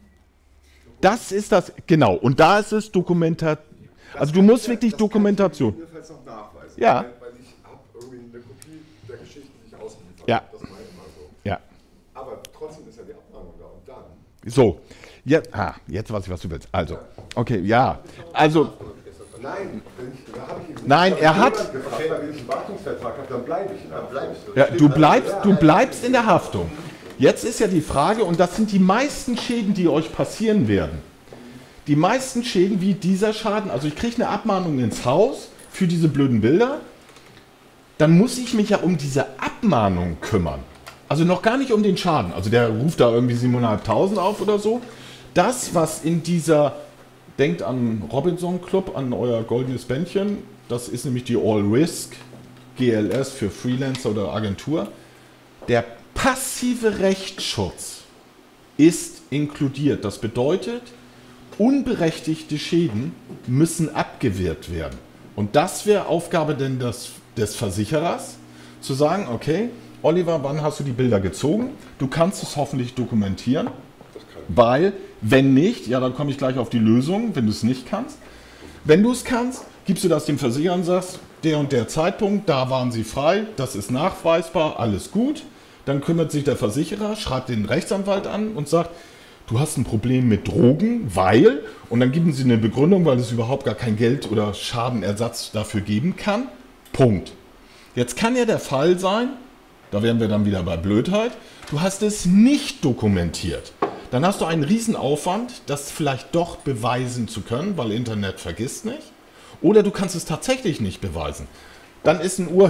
Das ist das, genau. Und da ist es Dokumentation. Also du musst wirklich Dokumentation. Das kann ich noch nachweisen. Ja. Weil ich habe irgendwie eine Kopie der Geschichte nicht ausgeliefert. Ja. Das meine ich mal so. Ja. Aber trotzdem ist ja die Abmahnung da. Und dann? So. Jetzt weiß ich, was du willst. Also, okay, ja. Also, Nein, da habe ich nein, er hat. Okay, wenn ich einen Wartungsvertrag habe, dann bleibe ich. Ja, du bleibst in der Haftung. Jetzt ist ja die Frage, und das sind die meisten Schäden, die euch passieren werden. Die meisten Schäden wie dieser Schaden, also ich kriege eine Abmahnung ins Haus für diese blöden Bilder, dann muss ich mich ja um diese Abmahnung kümmern. Also noch gar nicht um den Schaden. Also der ruft da irgendwie 7.500 auf oder so. Das, was in dieser, denkt an Robinson Club, an euer goldenes Bändchen, das ist nämlich die All Risk GLS für Freelancer oder Agentur. Der passive Rechtsschutz ist inkludiert. Das bedeutet, unberechtigte Schäden müssen abgewehrt werden. Und das wäre Aufgabe denn des Versicherers, zu sagen, okay, Oliver, wann hast du die Bilder gezogen? Du kannst es hoffentlich dokumentieren, weil, wenn nicht, ja, dann komme ich gleich auf die Lösung, wenn du es nicht kannst. Wenn du es kannst, gibst du das dem Versicherer und sagst, der und der Zeitpunkt, da waren sie frei, das ist nachweisbar, alles gut. Dann kümmert sich der Versicherer, schreibt den Rechtsanwalt an und sagt, du hast ein Problem mit Drogen, weil, und dann geben sie eine Begründung, weil es überhaupt gar kein Geld oder Schadenersatz dafür geben kann. Punkt. Jetzt kann ja der Fall sein, da wären wir dann wieder bei Blödheit, du hast es nicht dokumentiert. Dann hast du einen Riesenaufwand, das vielleicht doch beweisen zu können, weil Internet vergisst nicht. Oder du kannst es tatsächlich nicht beweisen. Dann ist ein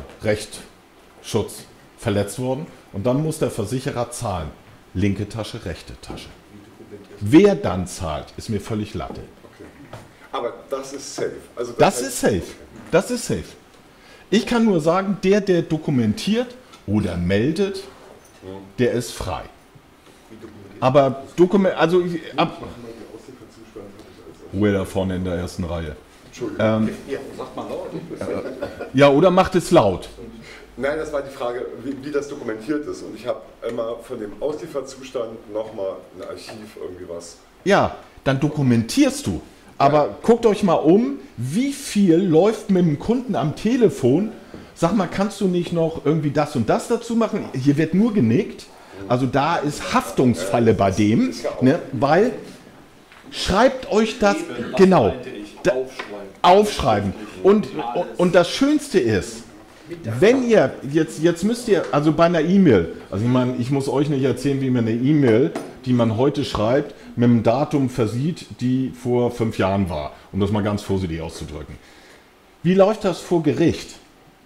Urheberrechtsschutz verletzt worden und dann muss der Versicherer zahlen. Linke Tasche, rechte Tasche. Wer dann zahlt, ist mir völlig Latte. Okay. Aber das ist safe. Also Das ist safe. Das ist safe. Ich kann nur sagen, der dokumentiert oder meldet, der ist frei. Aber Ruhe da vorne in der ersten Reihe. Entschuldigung. Sagt mal laut. Ja, oder macht es laut. Nein, das war die Frage, wie das dokumentiert ist. Und ich habe immer von dem Auslieferzustand nochmal ein Archiv, irgendwie was. Ja, dann dokumentierst du. Aber guckt euch mal um, wie viel läuft mit dem Kunden am Telefon. Sag mal, kannst du nicht noch irgendwie das und das dazu machen? Hier wird nur genickt. Also da ist Haftungsfalle bei dem. Ne? Weil, schreibt euch das, genau, aufschreiben. Und das Schönste ist, wenn ihr, jetzt müsst ihr, also bei einer E-Mail, also ich meine, ich muss euch nicht erzählen, wie man eine E-Mail, die man heute schreibt, mit einem Datum versieht, die vor 5 Jahren war, um das mal ganz vorsichtig auszudrücken. Wie läuft das vor Gericht?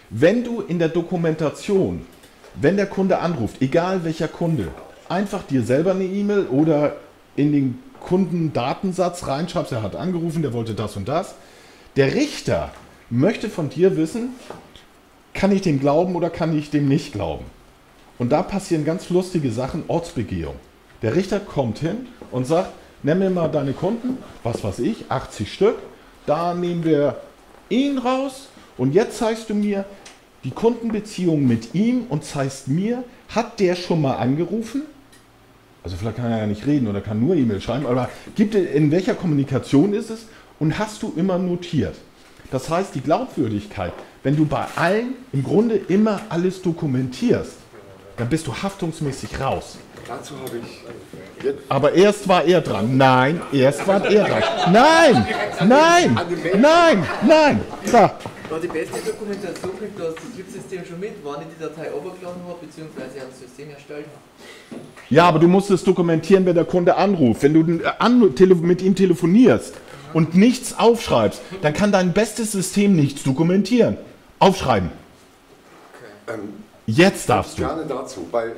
Wenn du in der Dokumentation, wenn der Kunde anruft, egal welcher Kunde, einfach dir selber eine E-Mail oder in den Kundendatensatz reinschreibst, er hat angerufen, der wollte das und das. Der Richter möchte von dir wissen, kann ich dem glauben oder kann ich dem nicht glauben? Und da passieren ganz lustige Sachen, Ortsbegehung. Der Richter kommt hin und sagt, nenn mir mal deine Kunden, was weiß ich, 80 Stück, da nehmen wir ihn raus und jetzt zeigst du mir die Kundenbeziehung mit ihm und zeigst mir, hat der schon mal angerufen? Also vielleicht kann er ja nicht reden oder kann nur E-Mail schreiben, aber in welcher Kommunikation ist es und hast du immer notiert? Das heißt, die Glaubwürdigkeit, wenn du bei allen im Grunde immer alles dokumentierst, dann bist du haftungsmäßig raus. Dazu habe ich jetzt. Aber erst war er dran. Nein, erst war er dran. Nein, nein, nein, nein. Da. Aber die beste Dokumentation kriegt das Betriebssystem schon mit, wann ich die Datei runtergeladen habe, beziehungsweise ein System erstellt habe. Ja, aber du musst es dokumentieren, wenn der Kunde anruft. Wenn du mit ihm telefonierst und nichts aufschreibst, dann kann dein bestes System nichts dokumentieren. Aufschreiben. Okay. Jetzt darfst du. Gerne dazu, weil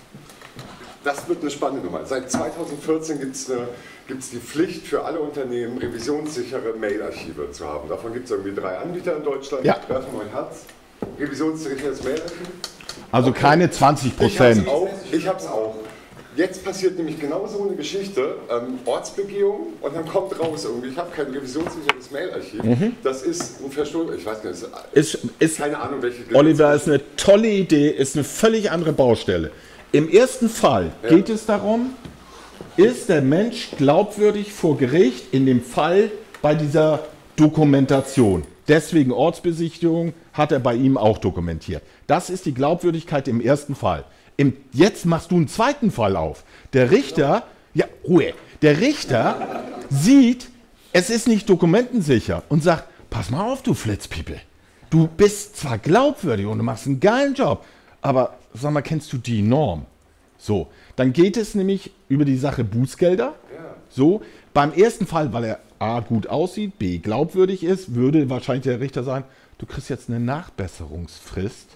das wird eine spannende Nummer. Seit 2014 gibt es die Pflicht für alle Unternehmen, revisionssichere Mailarchive zu haben. Davon gibt es irgendwie 3 Anbieter in Deutschland. Ja. Treffen mein Herz. Revisionssicheres Mailarchiv. Also keine 20%. Ich habe es auch. Jetzt passiert nämlich genau so eine Geschichte, Ortsbegehung und dann kommt raus irgendwie, ich habe kein revisionssicheres Mailarchiv. Das ist ein Verstoß, ich weiß nicht, Ist keine Ahnung, welche. Oliver, ist eine tolle Idee, ist eine völlig andere Baustelle. Im ersten Fall geht es darum, ist der Mensch glaubwürdig vor Gericht in dem Fall bei dieser Dokumentation. Deswegen Ortsbesichtigung hat er bei ihm auch dokumentiert. Das ist die Glaubwürdigkeit im ersten Fall. Jetzt machst du einen zweiten Fall auf. Der Richter, ja, Ruhe, der Richter sieht, es ist nicht dokumentensicher und sagt, pass mal auf, du Flitzpiepe. Du bist zwar glaubwürdig und du machst einen geilen Job, aber sag mal, kennst du die Norm? So, dann geht es nämlich über die Sache Bußgelder. So, beim ersten Fall, weil er A, gut aussieht, B, glaubwürdig ist, würde wahrscheinlich der Richter sagen, du kriegst jetzt eine Nachbesserungsfrist.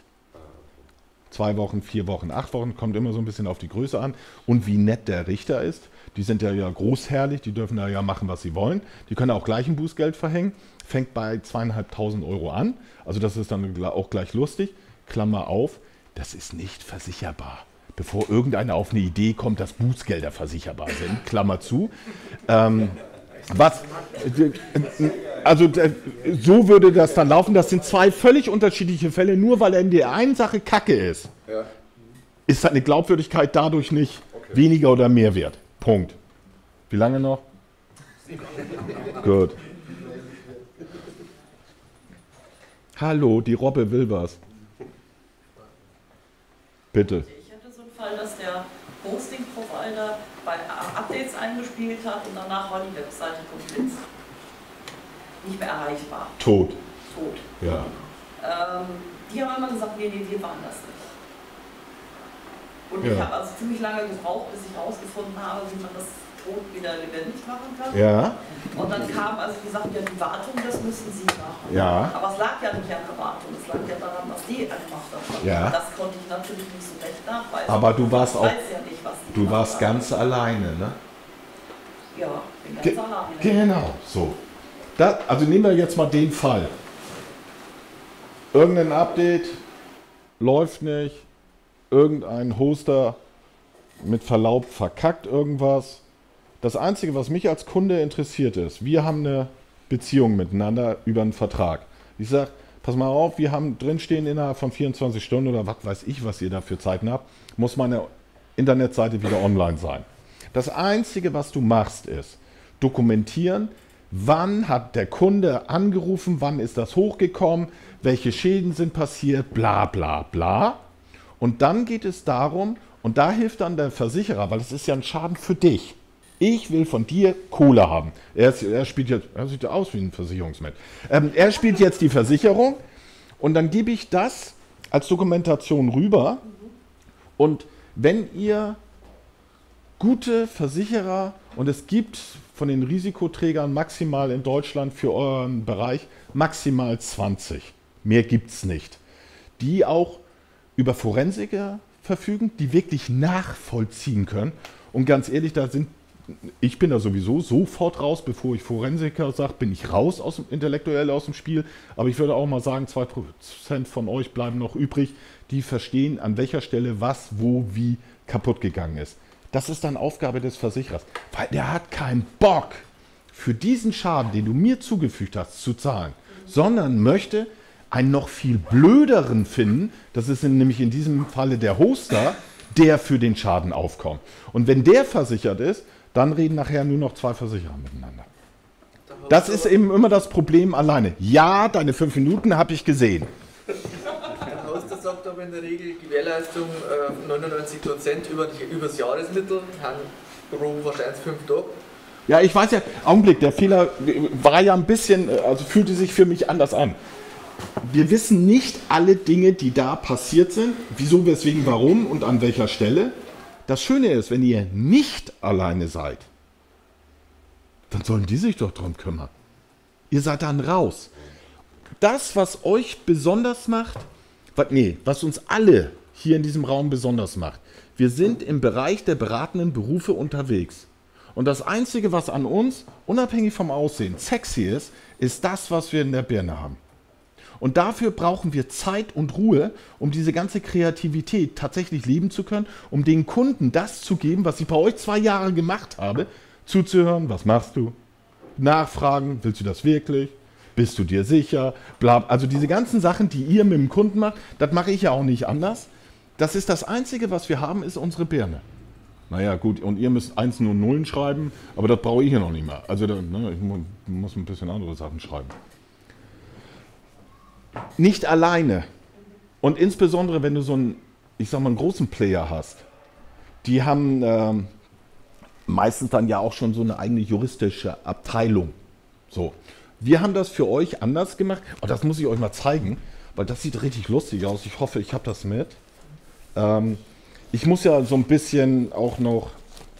2 Wochen, 4 Wochen, 8 Wochen, kommt immer so ein bisschen auf die Größe an und wie nett der Richter ist. Die sind ja großherrlich, die dürfen da ja machen, was sie wollen. Die können auch gleich ein Bußgeld verhängen, fängt bei 2.500 € an. Also das ist dann auch gleich lustig. Klammer auf, das ist nicht versicherbar. Bevor irgendeiner auf eine Idee kommt, dass Bußgelder versicherbar sind, Klammer zu. So würde das dann laufen. Das sind 2 völlig unterschiedliche Fälle. Nur weil er in der einen Sache Kacke ist, ist seine Glaubwürdigkeit dadurch nicht weniger oder mehr wert. Punkt. Wie lange noch? Gut. Hallo, die Robbe will was. Bitte. Ich hatte so einen Fall, dass der Hosting-Provider bei Updates eingespielt hat und danach war die Webseite komplett nicht mehr erreichbar. Tot. Ja. Die haben immer gesagt, nee, wir waren das nicht. Und ich habe also ziemlich lange gebraucht, bis ich herausgefunden habe, wie man das Tot wieder lebendig machen kann. Ja. Und dann kam also gesagt, ja, die Wartung, das müssen Sie machen. Ja. Aber es lag ja nicht an der Wartung, es lag ja daran, was die gemacht haben. Ja. Das konnte ich natürlich nicht so recht nachweisen. Aber du warst ich auch, weiß ja nicht, was die du gemacht warst haben. ganz alleine, ne? Ja, bin ganz alleine. Genau, so. Also nehmen wir jetzt mal den Fall. Irgendein Update läuft nicht, irgendein Hoster mit Verlaub verkackt irgendwas. Das Einzige, was mich als Kunde interessiert ist, wir haben eine Beziehung miteinander über einen Vertrag. Ich sage, pass mal auf, wir haben drinstehen innerhalb von 24 Stunden oder was weiß ich, was ihr da für Zeiten habt, muss meine Internetseite wieder online sein. Das Einzige, was du machst, ist dokumentieren, wann hat der Kunde angerufen, wann ist das hochgekommen, welche Schäden sind passiert, bla bla bla. Und dann geht es darum, und da hilft dann der Versicherer, weil es ist ja ein Schaden für dich. Ich will von dir Kohle haben. Er spielt jetzt, er sieht ja aus wie ein Versicherungsmensch. Er spielt jetzt die Versicherung und dann gebe ich das als Dokumentation rüber. Und wenn ihr gute Versicherer, und es gibt von den Risikoträgern maximal in Deutschland für euren Bereich maximal 20. Mehr gibt es nicht. die auch über Forensiker verfügen, die wirklich nachvollziehen können. Und ganz ehrlich, ich bin da sowieso sofort raus, bevor ich Forensiker sage, bin ich raus intellektuell aus dem Spiel. Aber ich würde auch mal sagen, 2% von euch bleiben noch übrig, die verstehen, an welcher Stelle was, wo, wie kaputt gegangen ist. Das ist dann Aufgabe des Versicherers, weil der hat keinen Bock, für diesen Schaden, den du mir zugefügt hast, zu zahlen, sondern möchte einen noch viel blöderen finden, das ist nämlich in diesem Falle der Hoster, der für den Schaden aufkommt. Und wenn der versichert ist, dann reden nachher nur noch 2 Versicherer miteinander. Das ist eben immer das Problem alleine. Ja, deine 5 Minuten habe ich gesehen. Der Hoster sagt aber in der Regel Gewährleistung 99% übers Jahresmittel, pro wahrscheinlich 5 Tage. Ja, ich weiß ja, Augenblick, der Fehler war ja ein bisschen, also fühlte sich für mich anders an. Wir wissen nicht alle Dinge, die da passiert sind, wieso, weswegen, warum und an welcher Stelle. Das Schöne ist, wenn ihr nicht alleine seid, dann sollen die sich doch drum kümmern. Ihr seid dann raus. Das, was euch besonders macht, was uns alle hier in diesem Raum besonders macht, wir sind im Bereich der beratenden Berufe unterwegs. Und das Einzige, was an uns, unabhängig vom Aussehen, sexy ist, ist das, was wir in der Birne haben. Und dafür brauchen wir Zeit und Ruhe, um diese ganze Kreativität tatsächlich leben zu können, um den Kunden das zu geben, was ich bei euch 2 Jahre gemacht habe, zuzuhören, was machst du, nachfragen, willst du das wirklich, bist du dir sicher, bla, also diese ganzen Sachen, die ihr mit dem Kunden macht, das mache ich ja auch nicht anders. Das ist das Einzige, was wir haben, ist unsere Birne. Naja gut, und ihr müsst 1 und Nullen schreiben, aber das brauche ich ja noch nicht mehr. Also ich muss ein bisschen andere Sachen schreiben. Nicht alleine. Und insbesondere, wenn du so einen, ich sag mal, einen großen Player hast, die haben meistens dann ja auch schon so eine eigene juristische Abteilung. So. Wir haben das für euch anders gemacht. Und das muss ich euch mal zeigen, weil das sieht richtig lustig aus. Ich hoffe, ich habe das mit. Ich muss ja so ein bisschen auch noch,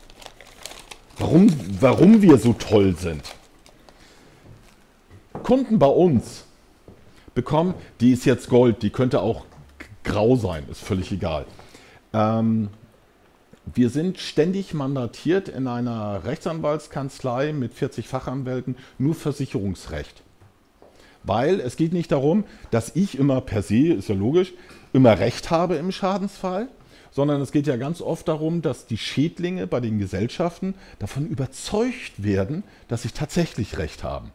warum wir so toll sind. Kunden bei uns bekommen, die ist jetzt Gold, die könnte auch grau sein, ist völlig egal. Wir sind ständig mandatiert in einer Rechtsanwaltskanzlei mit 40 Fachanwälten, nur Versicherungsrecht. Weil es geht nicht darum, dass ich immer per se, ist ja logisch, immer Recht habe im Schadensfall, sondern es geht ja ganz oft darum, dass die Schädlinge bei den Gesellschaften davon überzeugt werden, dass sie tatsächlich Recht haben.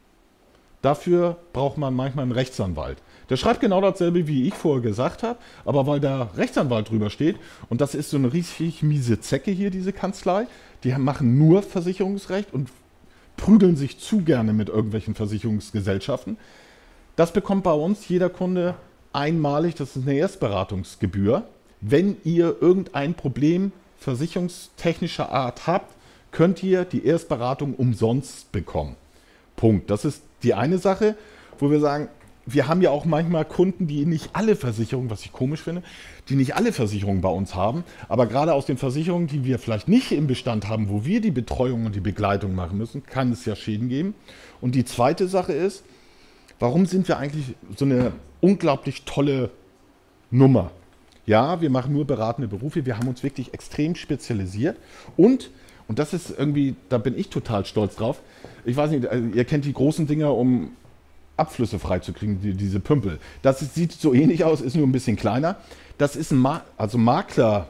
Dafür braucht man manchmal einen Rechtsanwalt. Der schreibt genau dasselbe, wie ich vorher gesagt habe, aber weil da Rechtsanwalt drüber steht, und das ist so eine richtig miese Zecke hier, diese Kanzlei, die machen nur Versicherungsrecht und prügeln sich zu gerne mit irgendwelchen Versicherungsgesellschaften. Das bekommt bei uns jeder Kunde einmalig, das ist eine Erstberatungsgebühr. Wenn ihr irgendein Problem versicherungstechnischer Art habt, könnt ihr die Erstberatung umsonst bekommen. Punkt. Das ist die eine Sache, wo wir sagen, wir haben ja auch manchmal Kunden, die nicht alle Versicherungen, was ich komisch finde, die nicht alle Versicherungen bei uns haben, aber gerade aus den Versicherungen, die wir vielleicht nicht im Bestand haben, wo wir die Betreuung und die Begleitung machen müssen, kann es ja Schäden geben. Und die zweite Sache ist, warum sind wir eigentlich so eine unglaublich tolle Nummer? Ja, wir machen nur beratende Berufe, wir haben uns wirklich extrem spezialisiert und das ist irgendwie, da bin ich total stolz drauf. Ich weiß nicht, ihr kennt die großen Dinger, um Abflüsse freizukriegen, diese Pümpel. Das sieht so ähnlich aus, ist nur ein bisschen kleiner. Das ist ein Maklerstab,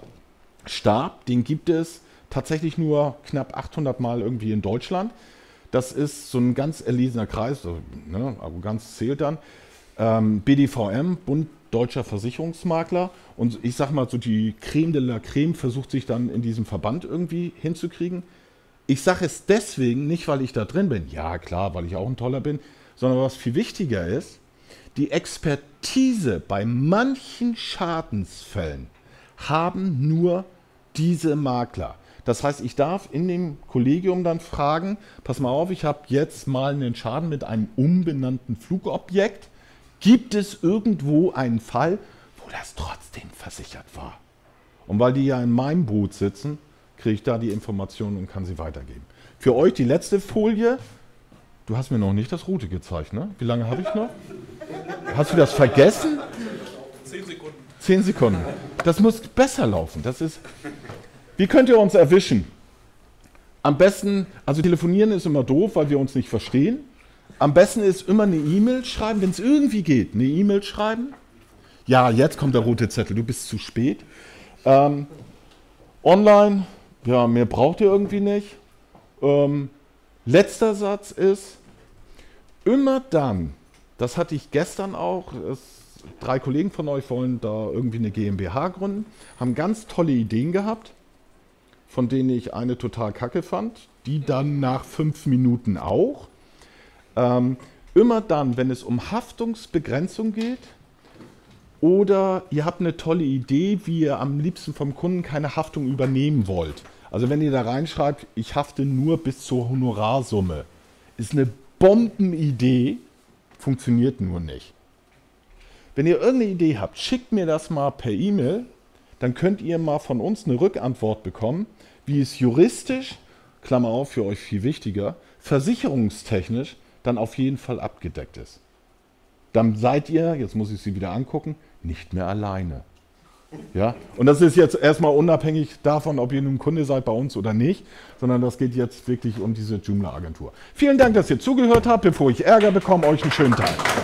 den gibt es tatsächlich nur knapp 800 Mal irgendwie in Deutschland. Das ist so ein ganz erlesener Kreis, ne, Arroganz zählt dann. BDVM, Bund Deutscher Versicherungsmakler. Und ich sag mal, so die Creme de la Creme versucht sich dann in diesem Verband irgendwie hinzukriegen. Ich sage es deswegen, nicht weil ich da drin bin, ja klar, weil ich auch ein Toller bin, sondern was viel wichtiger ist, die Expertise bei manchen Schadensfällen haben nur diese Makler. Das heißt, ich darf in dem Kollegium dann fragen, pass mal auf, ich habe jetzt mal einen Schaden mit einem umbenannten Flugobjekt. Gibt es irgendwo einen Fall, wo das trotzdem versichert war? Und weil die ja in meinem Boot sitzen, kriege ich da die Informationen und kann sie weitergeben. Für euch die letzte Folie. Du hast mir noch nicht das Route gezeigt, ne? Wie lange habe ich noch? Hast du das vergessen? 10 Sekunden. Das muss besser laufen. Das ist. Wie könnt ihr uns erwischen? Am besten, also telefonieren ist immer doof, weil wir uns nicht verstehen. Am besten ist immer eine E-Mail schreiben, wenn es irgendwie geht. Eine E-Mail schreiben. Ja, jetzt kommt der rote Zettel, du bist zu spät. Online, ja, mehr braucht ihr irgendwie nicht. Letzter Satz ist, immer dann, das hatte ich gestern auch, 3 Kollegen von euch wollen da irgendwie eine GmbH gründen, haben ganz tolle Ideen gehabt, von denen ich eine total kacke fand, die dann nach 5 Minuten auch. Immer dann, wenn es um Haftungsbegrenzung geht oder ihr habt eine tolle Idee, wie ihr am liebsten vom Kunden keine Haftung übernehmen wollt. Also wenn ihr da reinschreibt, ich hafte nur bis zur Honorarsumme, ist eine Bombenidee, funktioniert nur nicht. Wenn ihr irgendeine Idee habt, schickt mir das mal per E-Mail, dann könnt ihr mal von uns eine Rückantwort bekommen, wie es juristisch, Klammer auf, für euch viel wichtiger, versicherungstechnisch dann auf jeden Fall abgedeckt ist. Dann seid ihr, jetzt muss ich sie wieder angucken, nicht mehr alleine. Ja? Und das ist jetzt erstmal unabhängig davon, ob ihr nun Kunde seid bei uns oder nicht, sondern das geht jetzt wirklich um diese Joomla-Agentur. Vielen Dank, dass ihr zugehört habt. Bevor ich Ärger bekomme, euch einen schönen Tag.